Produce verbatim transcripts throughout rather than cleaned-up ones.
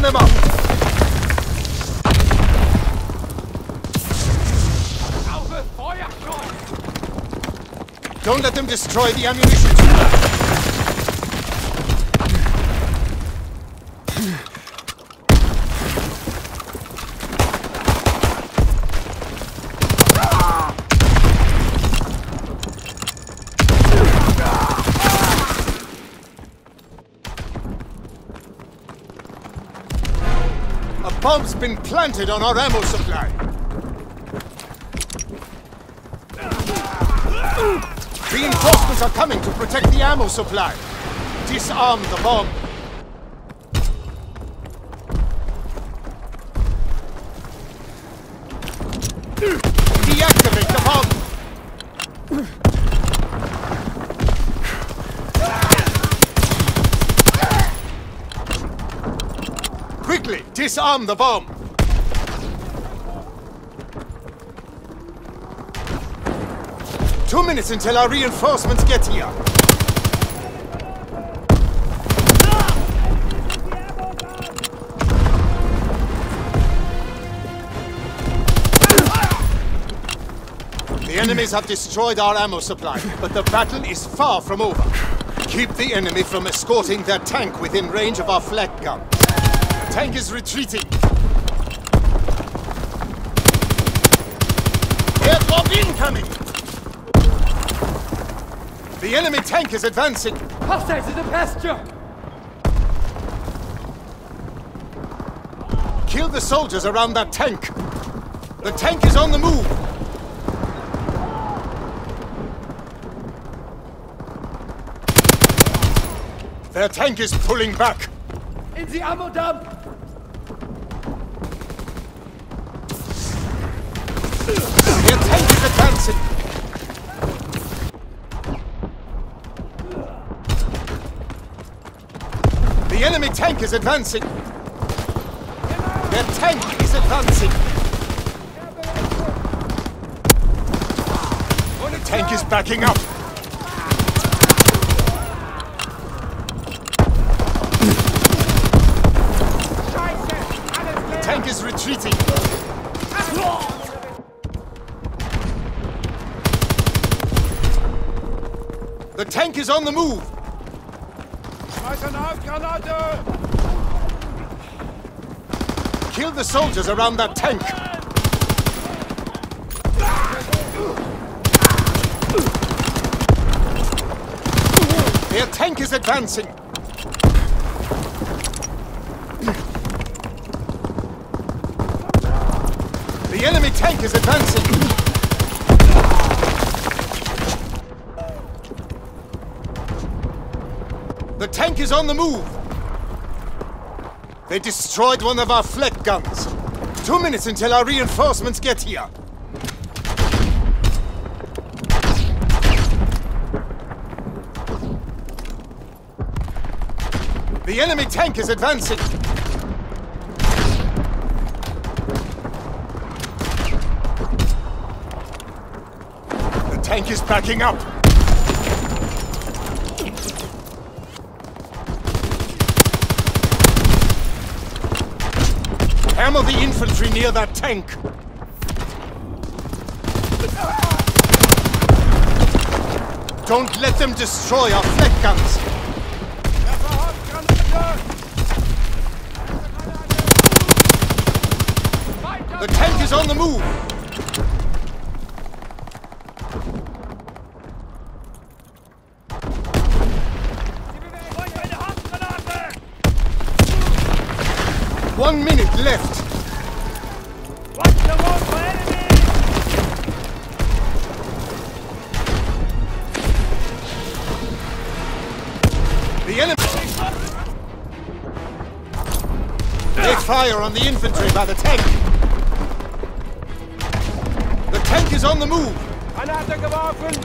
them up! Don't let them destroy the ammunition. A bomb's been planted on our ammo supply. Reinforcements are coming to protect the ammo supply. Disarm the bomb. Deactivate the bomb. Quickly, disarm the bomb. Two minutes until our reinforcements get here. The enemies have destroyed our ammo supply, but the battle is far from over. Keep the enemy from escorting their tank within range of our flak gun. The tank is retreating. Airdrop incoming! The enemy tank is advancing! Hostiles in the pasture! Kill the soldiers around that tank! The tank is on the move! Their tank is pulling back! In the ammo dump! Their tank is advancing! The enemy tank is advancing! Their tank is advancing! The tank is backing up! The tank is retreating! The tank is on the move! Kill the soldiers around that tank! Their tank is advancing! The enemy tank is advancing! The tank is on the move! They destroyed one of our flak guns. Two minutes until our reinforcements get here. The enemy tank is advancing. The tank is backing up. Hammer the infantry near that tank! Don't let them destroy our flak guns! The tank is on the move! One minute left! Watch the road for enemy! The enemy... They fire on the infantry by the tank! The tank is on the move! Granate geworfen!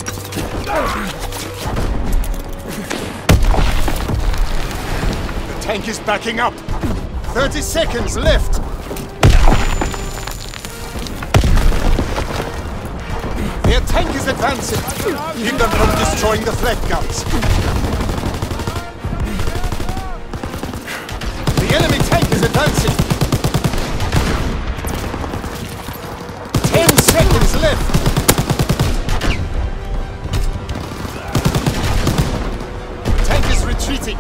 The tank is backing up! Thirty seconds left! Their tank is advancing! Keep them from destroying the flak guns! The enemy tank is advancing! advancing! Ten seconds left! The tank is retreating.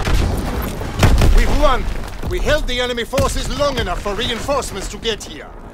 We've won! We held the enemy forces long enough for reinforcements to get here.